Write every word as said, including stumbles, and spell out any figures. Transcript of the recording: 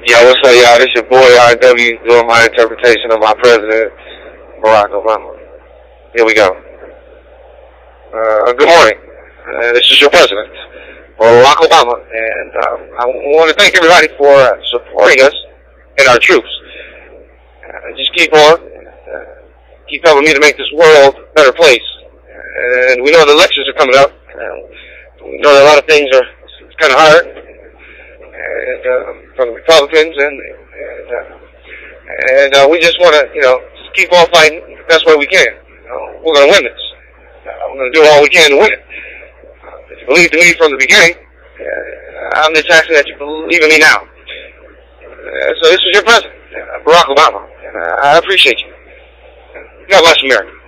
Yo, what's up, y'all? This your boy R W doing my interpretation of my president, Barack Obama. Here we go. Uh, good morning. Uh, this is your president, Barack Obama, and uh, I want to thank everybody for uh, supporting us and our troops. Uh, just keep on, uh, keep helping me to make this world a better place. And we know the elections are coming up. Uh, we know that a lot of things are kind of hard. And, uh, from the Republicans, and and, uh, and uh, we just want to, you know, just keep on fighting the best way we can. You know, we're going to win this. Uh, we're going to do all we can to win it. Uh, if you believed in me from the beginning, uh, I'm just asking that you believe in me now. Uh, so this is your president, uh, Barack Obama. Uh, I appreciate you. God bless America.